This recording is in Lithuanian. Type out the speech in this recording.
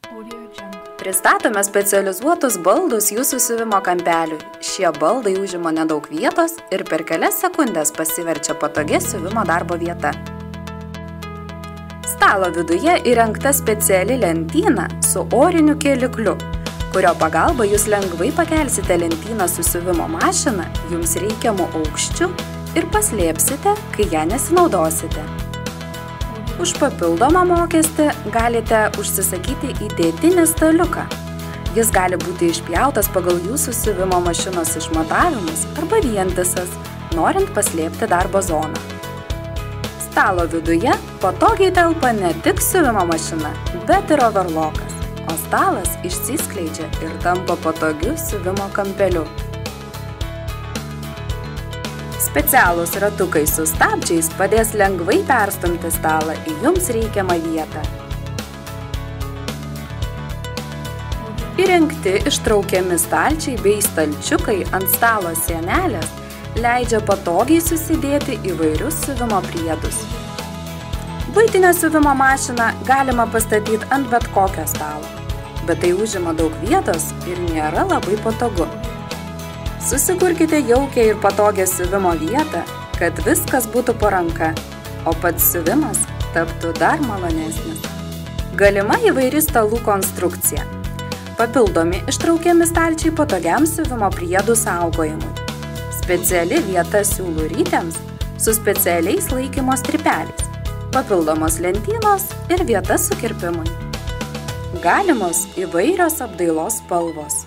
Pristatome specializuotus baldus jūsų siuvimo kampeliui. Šie baldai užima nedaug vietos ir per kelias sekundės pasiverčia patogia siuvimo darbo vieta. Stalo viduje įrengta speciali lentyna su oriniu kėlikliu, kurio pagalba jūs lengvai pakelsite lentyną su siuvimo mašina jums reikiamu aukščiu ir paslėpsite, kai ją nesinaudosite. Už papildomą mokestį galite užsisakyti įdėtinį staliuką. Jis gali būti išpjautas pagal jūsų siuvimo mašinos išmatavimus arba vientisas, norint paslėpti darbo zoną. Stalo viduje patogiai telpa ne tik siuvimo mašina, bet ir overlokas, o stalas išsiskleidžia ir tampa patogiu siuvimo kampeliu. Specialūs ratukai su stabdžiais padės lengvai perstumti stalą į jums reikiamą vietą. Įrengti ištraukiami stalčiai bei stalčiukai ant stalo sienelės leidžia patogiai susidėti įvairius siuvimo priedus. Buitinę siuvimo mašiną galima pastatyti ant bet kokio stalo, bet tai užima daug vietos ir nėra labai patogu. Susikurkite jaukią ir patogią siuvimo vietą, kad viskas būtų po ranka, o pats siuvimas taptų dar malonesnis. Galima įvairi stalų konstrukcija. Papildomi ištraukiami stalčiai patogiam siuvimo priedų saugojimui. Speciali vieta siūlų rytėms su specialiais laikymo strypeliais. Papildomos lentynos ir vieta sukirpimui. Galimos įvairios apdailos spalvos.